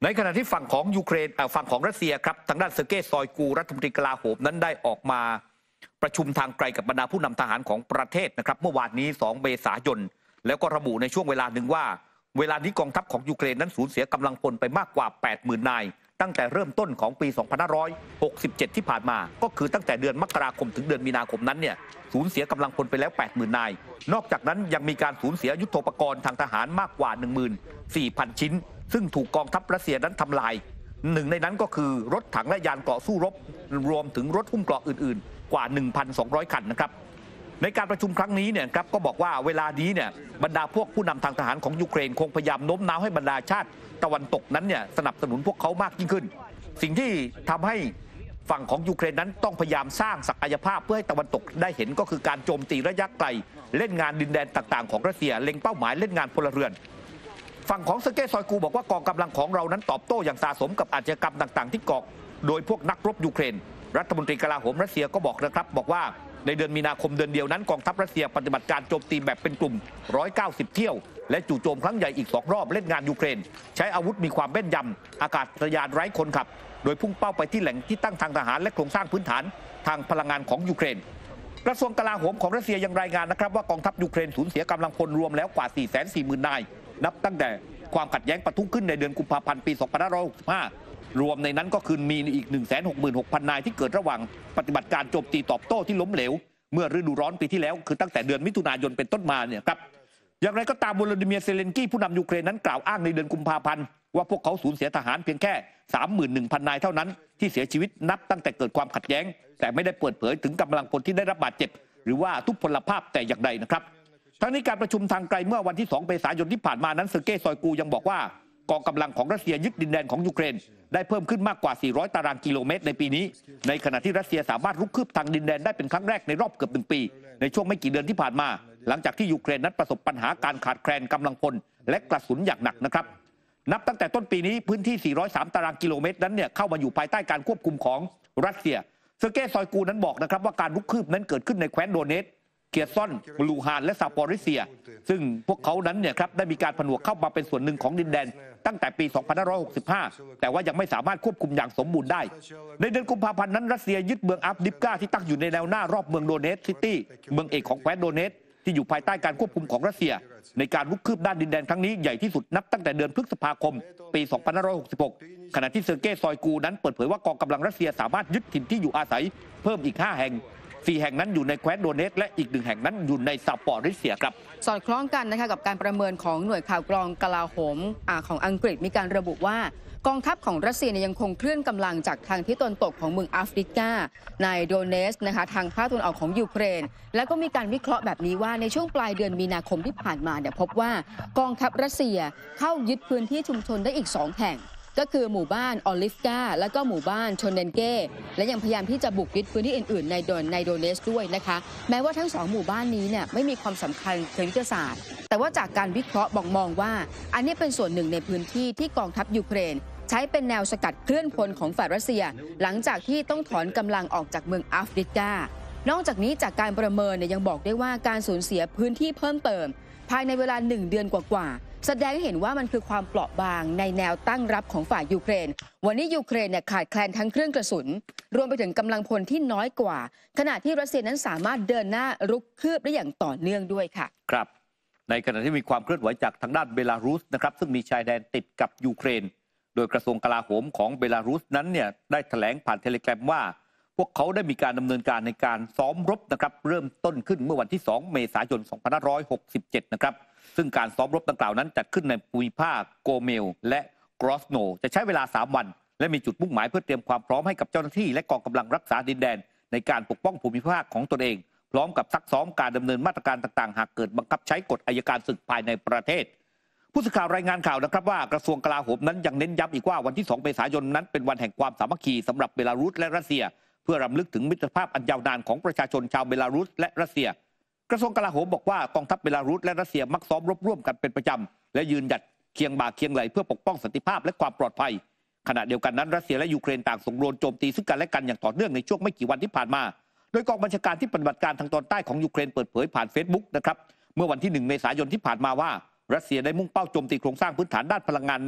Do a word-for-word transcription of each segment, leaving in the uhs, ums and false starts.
ในขณะที่ฝั่งของยูเครนฝั่งของรัสเซียครับทางด้านเซอร์เกย์ซอยกูรัฐมนตรีกลาโหมนั้นได้ออกมาประชุมทางไกลกับบรรดาผู้นำทหารของประเทศนะครับเมื่อวานนี้สองเมษายนแล้วก็ระบุในช่วงเวลาหนึ่งว่าเวลานี้กองทัพของยูเครนนั้นสูญเสียกำลังพลไปมากกว่า แปดหมื่น นายตั้งแต่เริ่มต้นของปี สองพันห้าร้อยหกสิบเจ็ด ที่ผ่านมาก็คือตั้งแต่เดือนมกราคมถึงเดือนมีนาคมนั้นเนี่ยสูญเสียกำลังพลไปแล้ว แปดหมื่น นายนอกจากนั้นยังมีการสูญเสียยุทโธปกรณ์ทางทหารมากกว่า หนึ่งหมื่นสี่พัน ชิ้นซึ่งถูกกองทัพรัสเซียนั้นทำลายหนึ่งในนั้นก็คือรถถังและยานเกราะสู้รบรวมถึงรถหุ้มเกราะอื่นๆกว่า หนึ่งพันสองร้อย คันนะครับในการประชุมครั้งนี้เนี่ยครับก็บอกว่าเวลานี้เนี่ยบรรดาพวกผู้นำทางทหารของยูเครนคงพยายามโน้มน้าวให้บรรดาชาติตะวันตกนั้นเนี่ยสนับสนุนพวกเขามากยิ่งขึ้นสิ่งที่ทำให้ฝั่งของยูเครนนั้นต้องพยายามสร้างศักยภาพเพื่อให้ตะวันตกได้เห็นก็คือการโจมตีระยะไกลเล่นงานดินแดนต่างๆของรัสเซียเล็งเป้าหมายเล่นงานพลเรือนฝั่งของเซอร์เกย์ซอยกูบอกว่ากองกำลังของเรานั้นตอบโต้อย่างสาสมกับอาชญากรรมต่างๆที่ก่อโดยพวกนักรบยูเครนรัฐมนตรีกลาโหมรัสเซียก็บอกนะครับบอกว่าในเดือนมีนาคมเดือนเดียวนั้นกองทัพรัสเซียปฏิบัติการโจมตีแบบเป็นกลุ่มหนึ่งร้อยเก้าสิบเที่ยวและจู่โจมครั้งใหญ่อีกสองรอบเล่นงานยูเครนใช้อาวุธมีความแม่นยำอากาศยานไร้คนขับโดยพุ่งเป้าไปที่แหล่งที่ตั้งทางทหารและโครงสร้างพื้นฐานทางพลังงานของยูเครนกระทรวงกลาโหมของรัสเซียยังรายงานนะครับว่ากองทัพยูเครนสูญเสียกำลังพลรวมแล้วกว่า สี่แสนสี่หมื่น นายนับตั้งแต่ความขัดแย้งปะทุขึ้นในเดือนกุมภาพันธ์ปี สองพันห้าร้อยหกสิบห้า รวมในนั้นก็คือมีอีก หนึ่งแสนหกหมื่นหกพัน นายที่เกิดระหว่างปฏิบัติการโจมตีตอบโต้ที่ล้มเหลวเมื่อฤดูร้อนปีที่แล้วคือตั้งแต่เดือนมิถุนายนเป็นต้นมาเนี่ยครับอย่างไรก็ตามโวโลดิเมียร์เซเลนกี้ผู้นำยูเครนนั้นกล่าวอ้างในเดือนกุมภาพันธ์ว่าพวกเขาสูญเสียทหารเพียงแค่ สามหมื่นหนึ่งพัน นายเท่านั้นที่เสียชีวิตนับตั้งแต่เกิดความขัดแย้งแต่ไม่ได้เปิดเผยถึงกำลังพลที่ได้รับบาดเจ็บหรือว่าทุพพลภาพแต่อย่างใดนะครับทั้งนี้การประชุมทางไกลเมื่อวันที่สองเมษายนที่ผ่านมานั้นเซอร์เกย์ซอยกูยังบอกว่ากองกำลังของรัสเซียยึดดินแดนของยูเครนได้เพิ่มขึ้นมากกว่าสี่ร้อยตารางกิโลเมตรในปีนี้ในขณะที่รัสเซียสามารถรุกคืบทางดินแดนได้เป็นครั้งแรกในรอบเกือบหนึ่งปีในช่วงไม่กี่เดือนที่ผ่านมาหลังจากที่ยูเครนนั้นประสบปัญหาการขาดแคลนกำลังพลและกระสุนอย่างหนักนะครับนับตั้งแต่ต้นปีนี้พื้นที่สี่ร้อยสามตารางกิโลเมตรนั้นเนี่ยเข้ามาอยู่ภายใต้การควบคุมของรัสเซียเซอร์เกย์ซอยกูนั้นบอกนะครับว่าการรุกคืบนั้นเกิดขึ้นในแคว้นโดเนตเกียร์ซอนลูฮานและซาปอริเซียซึ่งพวกเขานั้นเนี่ยครับได้มีการผนวกเข้ามาเป็นส่วนหนึ่งของดินแดนตั้งแต่ปี สองพันห้าร้อยหกสิบห้า แต่ว่ายังไม่สามารถควบคุมอย่างสมบูรณ์ได้ในเดือนกุมภาพันธ์นั้นรัสเซียยึดเมืองอัฟดิฟกาที่ตั้งอยู่ในแนวหน้ารอบเมืองโดเนตซิตี้เมืองเอกของแคว้นโดเนตที่อยู่ภายใต้การควบคุมของรัสเซียในการรุกคืบด้านดินแดนครั้งนี้ใหญ่ที่สุดนับตั้งแต่เดือนพฤษภาคมปี สองพันห้าร้อยหกสิบหก ขณะที่เซอร์เกย์ซอยกูนั้นเปิดเผยว่ากองกำลังรัสเซียสามารถยึดถิ่นที่อยู่อาศัยเพิ่มอีกห้าแห่งสี่แห่งนั้นอยู่ในแคว้นโดเนตและอีกหนึ่งแห่งนั้นอยู่ในซาปอริเซียครับสอดคล้องกันนะคะกับการประเมินของหน่วยข่าวกรองกลาโหมของอังกฤษมีการระบุว่ากองทัพของรัสเซียยังคงเคลื่อนกำลังจากทางทิศตะวันตกของเมืองอัฟริกาในโดเนสนะคะทางภาคตะวันออกของยูเครนแล้วก็มีการวิเคราะห์แบบนี้ว่าในช่วงปลายเดือนมีนาคมที่ผ่านมาเนี่ยพบว่ากองทัพรัสเซียเข้ายึดพื้นที่ชุมชนได้อีกสองแห่งก็คือหมู่บ้านออลิฟกาและก็หมู่บ้านชนเนนเก้และยังพยายามที่จะบุกยึดพื้นที่อื่นๆในโดนในโดเนสด้วยนะคะแม้ว่าทั้งสองหมู่บ้านนี้เนี่ยไม่มีความสำคัญเชิงยุทธศาสตร์แต่ว่าจากการวิเคราะห์บอกมองว่าอันนี้เป็นส่วนหนึ่งในพื้นที่ที่กองทัพยูเครนใช้เป็นแนวสกัดเคลื่อนพลของฝ่ายรัสเซียหลังจากที่ต้องถอนกำลังออกจากเมืองอัฟริกานอกจากนี้จากการประเมินเนี่ยยังบอกได้ว่าการสูญเสียพื้นที่เพิ่มเติมภายในเวลาหนึ่งเดือนกว่าแสดงให้เห็นว่ามันคือความเปราะบางในแนวตั้งรับของฝ่ายยูเครนวันนี้ยูเครนเนี่ยขาดแคลนทั้งเครื่องกระสุนรวมไปถึงกำลังพลที่น้อยกว่าขณะที่รัสเซียนั้นสามารถเดินหน้ารุกคืบได้อย่างต่อเนื่องด้วยค่ะครับในขณะที่มีความเคลื่อนไหวจากทางด้านเบลารุสนะครับซึ่งมีชายแดนติดกับยูเครนโดยกระทรวงกลาโหมของเบลารุสนั้นเนี่ยได้แถลงผ่านเทเลแกรมว่าพวกเขาได้มีการดำเนินการในการซ้อมรบนะครับเริ่มต้นขึ้นเมื่อวันที่สองเมษายน สองพันห้าร้อยหกสิบเจ็ด นะครับซึ่งการซ้อมรบดังกล่าวนั้นจัดขึ้นในภูมิภาคโกเมลและกรอสโนจะใช้เวลาสามวันและมีจุดมุ่งหมายเพื่อเตรียมความพร้อมให้กับเจ้าหน้าที่และกองกำลังรักษาดินแดนในการปกป้องภูมิภาคของตนเองพร้อมกับซักซ้อมการดำเนินมาตรการต่างๆหากเกิดบังคับใช้กฎอัยการศึกภายในประเทศผู้สื่อข่าวรายงานข่าวนะครับว่ากระทรวงกลาโหมนั้นยังเน้นย้ำอีกว่าวันที่สองเมษายนนั้นเป็นวันแห่งความสามัคคีสำหรับเบลารุสและรัสเซียเพื่อรำลึกถึงมิตรภาพอันยาวนานของประชาชนชาวเบลารุสและรัสเซียกระทรวงกลาโหมบอกว่ากองทัพเบลารุสและรัสเซียมักซ้อมรบร่วมกันเป็นประจำและยืนหยัดเคียงบ่าเคียงไหลเพื่อปกป้องสันติภาพและความปลอดภัยขณะเดียวกันนั้นรัสเซียและยูเครนต่างส่งโดรนโจมตีซึ่งกันและกันอย่างต่อเนื่องในช่วงไม่กี่วันที่ผ่านมาโดยกองบัญชาการที่ปฏิบัติการทางตอนใต้ของยูเครนเปิดเผยผ่านเฟซบุ๊กนะครับเมื่อวันที่หนึ่งเมษายนที่ผ่านมาว่ารัสเซียได้มุ่งเป้าโจมตีโครงสร้างพื้นฐานด้านพลังงานใน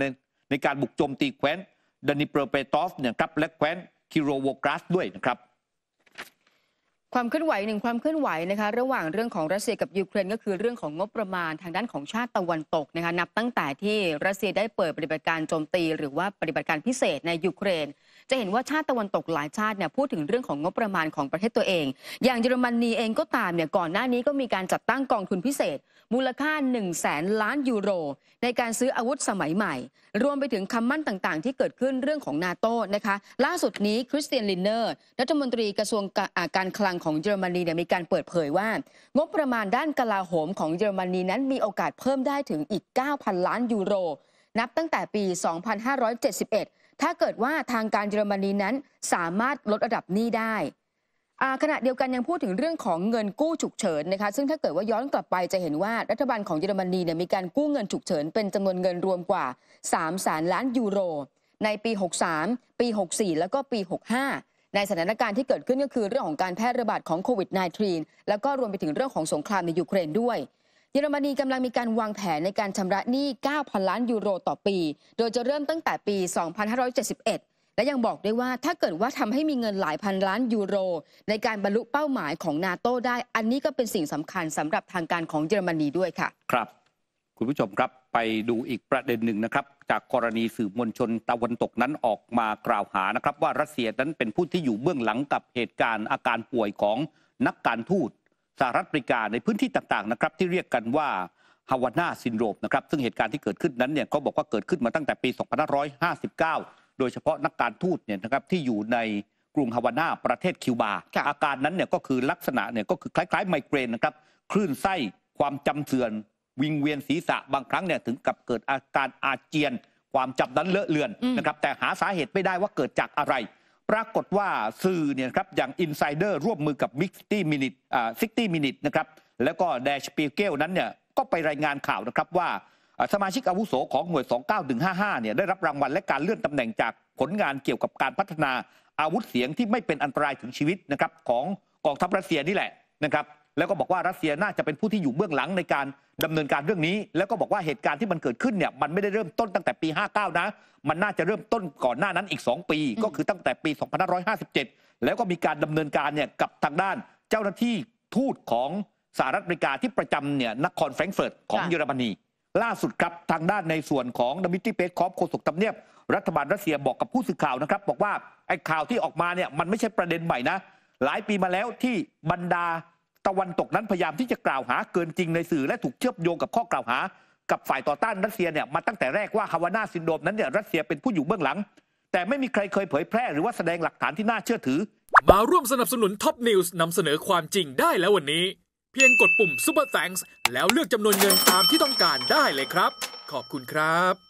ในการบุกโจมตีแคว้นดานิโปรเปโตฟเนี่ยครับและแคว้นคิโรโวกรัสด้วยนะครับความเคลื่อนไหวหนึ่งความเคลื่อนไหวนะคะระหว่างเรื่องของรัสเซียกับยูเครนก็คือเรื่องของงบประมาณทางด้านของชาติตะวันตกนะคะนับตั้งแต่ที่รัสเซียได้เปิดปฏิบัติการโจมตีหรือว่าปฏิบัติการพิเศษในยูเครนจะเห็นว่าชาติตะวันตกหลายชาติเนี่ยพูดถึงเรื่องของงบประมาณของประเทศตัวเองอย่างเยอรมนีเองก็ตามเนี่ยก่อนหน้านี้ก็มีการจัดตั้งกองทุนพิเศษมูลค่าหนึ่งแสนล้านยูโรในการซื้ออาวุธสมัยใหม่รวมไปถึงคำมั่นต่างๆที่เกิดขึ้นเรื่องของนาโต้นะคะล่าสุดนี้คริสเตียนลินเนอร์รัฐมนตรีกระทรวงการคลังของเยอรมนีเนี่ยมีการเปิดเผยว่างบประมาณด้านกลาโหมของเยอรมนีนั้นมีโอกาสเพิ่มได้ถึงอีก เก้าพัน ล้านยูโรนับตั้งแต่ปี สองพันห้าร้อยเจ็ดสิบเอ็ด ถ้าเกิดว่าทางการเยอรมนีนั้นสามารถลดระดับหนี้ได้ขณะเดียวกันยังพูดถึงเรื่องของเงินกู้ฉุกเฉินนะคะซึ่งถ้าเกิดว่าย้อนกลับไปจะเห็นว่ารัฐบาลของเยอรมนีเนี่ยมีการกู้เงินฉุกเฉินเป็นจำนวนเงินรวมกว่าสามแสนล้านยูโรในปีหกสามปีหกสี่แล้วก็ปีหกห้าในสถานการณ์ที่เกิดขึ้นก็คือเรื่องของการแพร่ระบาดของโควิด สิบเก้า แล้วก็รวมไปถึงเรื่องของสงครามในยูเครนด้วยเยอรมนีกำลังมีการวางแผนในการชำระหนี้ เก้าพัน ล้านยูโรต่อปีโดยจะเริ่มตั้งแต่ปี สองพันห้าร้อยเจ็ดสิบเอ็ดและยังบอกด้วยว่าถ้าเกิดว่าทำให้มีเงินหลายพันล้านยูโรในการบรรลุเป้าหมายของนาโต้ได้อันนี้ก็เป็นสิ่งสำคัญสำหรับทางการของเยอรมนีด้วยค่ะครับคุณผู้ชมครับไปดูอีกประเด็นหนึ่งนะครับจากกรณีสื่อมวลชนตะวันตกนั้นออกมากล่าวหานะครับว่ารัสเซียนั้นเป็นผู้ที่อยู่เบื้องหลังกับเหตุการณ์อาการป่วยของนักการทูตสหรัฐอเมริกาในพื้นที่ต่างๆนะครับที่เรียกกันว่าฮาวาน่าซินโดรมนะครับซึ่งเหตุการณ์ที่เกิดขึ้นนั้นเนี่ยเขาบอกว่าเกิดขึ้นมาตั้งแต่ปี สองพันห้าร้อยห้าสิบเก้าโดยเฉพาะนักการทูตเนี่ยนะครับที่อยู่ในกรุงฮาวาน่าประเทศคิวบาอาการนั้นเนี่ยก็คือลักษณะเนี่ยก็คือคล้ายๆไมเกรนนะครับคลื่นไส้ความจำเสื่อมวิงเวียนศีรษะบางครั้งเนี่ยถึงกับเกิดอาการอาเจียนความจำนั้นเลอะเลือนนะครับแต่หาสาเหตุไม่ได้ว่าเกิดจากอะไรปรากฏว่าสื่อเนี่ยครับอย่าง Insider ร่วมมือกับ Mixty Minute อ่า ซิกตี้ Minute นะครับแล้วก็ Der Spiegel นั้นเนี่ยก็ไปรายงานข่าวนะครับว่าสมาชิกอาวุโสของหน่วยสองเก้าหนึ่งห้าห้าเนี่ยได้รับรางวัลและการเลื่อนตำแหน่งจากผลงานเกี่ยวกับการพัฒนาอาวุธเสียงที่ไม่เป็นอันตรายถึงชีวิตนะครับของกองทัพรัสเซียนี่แหละนะครับแล้วก็บอกว่ารัสเซียน่าจะเป็นผู้ที่อยู่เบื้องหลังในการดำเนินการเรื่องนี้แล้วก็บอกว่าเหตุการณ์ที่มันเกิดขึ้นเนี่ยมันไม่ได้เริ่มต้นตั้งแต่ปีห้าเก้านะมันน่าจะเริ่มต้นก่อนหน้านั้นอีกสองปีก็คือตั้งแต่ปีสองพันห้าร้อยห้าสิบเจ็ดแล้วก็มีการดำเนินการเนี่ยกับทางด้านเจ้าหน้าที่ทูตของสหรัฐอเมริกาที่ประจำเนี่ยนครแฟรงก์เฟิร์ตของเยอรมนีล่าสุดครับทางด้านในส่วนของดมิตรีเปสคอฟโฆษกทำเนียบรัฐบาลรัสเซียบอกกับผู้สื่อข่าวนะครับบอกว่าไอ้ข่าวที่ออกมาเนี่ยมันไม่ใช่ประเด็นใหม่นะหลายปีมาแล้วที่บรรดาตะวันตกนั้นพยายามที่จะกล่าวหาเกินจริงในสื่อและถูกเชื่อมโยงกับข้อกล่าวหากับฝ่ายต่อต้านรัสเซียเนี่ยมาตั้งแต่แรกว่าฮาวาน่าซินโดรมนั้นเนี่ยรัสเซียเป็นผู้อยู่เบื้องหลังแต่ไม่มีใครเคยเผยแพร่หรือว่าแสดงหลักฐานที่น่าเชื่อถือมาร่วมสนับสนุนท็อปนิวส์นำเสนอความจริงได้แล้ววันนี้เพียงกดปุ่ม Super Thanks แล้วเลือกจำนวนเงินตามที่ต้องการได้เลยครับขอบคุณครับ